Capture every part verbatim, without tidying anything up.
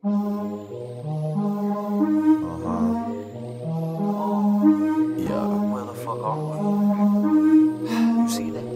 Yeah. Where the fuck are we? You see that?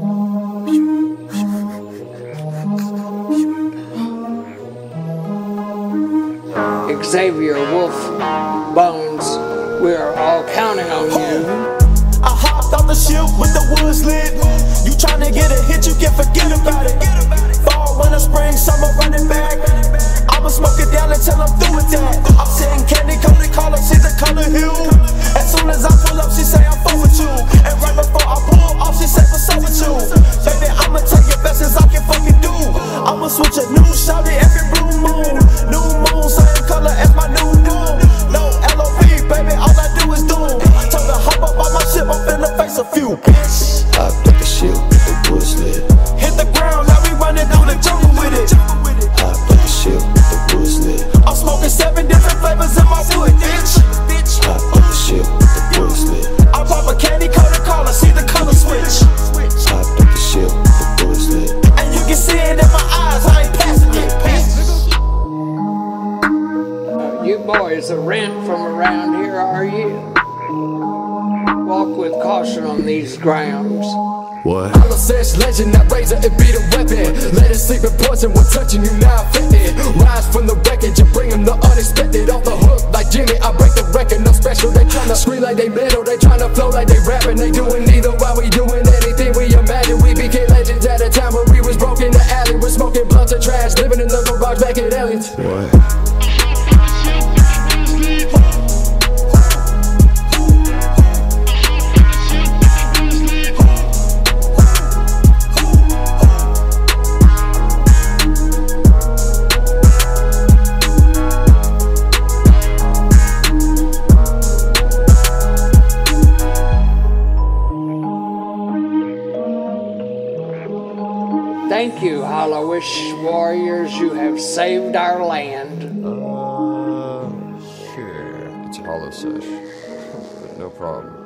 Xavier Wolf Bones, we are all counting on you. I hopped off the ship with the woods lit. You tryna get a hit, you can forget about it. Fall, winter, spring, summer, running back. I'ma smoke it down until I'm through with that. I'm sitting candy coated, call her, she's the color hue. As soon as I pull up, she say I'm full with you. And right before I pull off, she say what's up with you. Baby, I'ma tell you best as I can fucking do. I'ma switch a new shawty every blue moon. New moon, same color as my new room. No L O V, baby, all I do is doom. Told her hop up on my ship, I'm finna face a few. I put the shit with the woods lit. Hit the ground, now we running through the jungle with it. I put the shit with the woods lit. I'm smoking seven different flavors in my wood, bitch. I put the shit with the woods lit. I pop a candy coated collar, see the color switch. I put the shit with the woods lit. And you can see it in my eyes, I ain't passing it, bitch. Uh, you boys are rent from around here, are you? Walk with caution on these grounds. What? I'm a sex legend, that razor, it be the weapon. Let it sleep in poison when touching you, now affected. Rise from the wreckage and bring them the unexpected. Off the hook like Jimmy, I break the record, no special. They tryna scream like they metal, they tryna flow like they rapping. They doing neither while we doing anything we imagine. We became legends at a time when we was broke in the alley. We're smoking blunts and trash, living in the garage back at Aliens. What? Thank you, Hollowish warriors. You have saved our land. Uh, sure. It's a hollow sesh. No problem.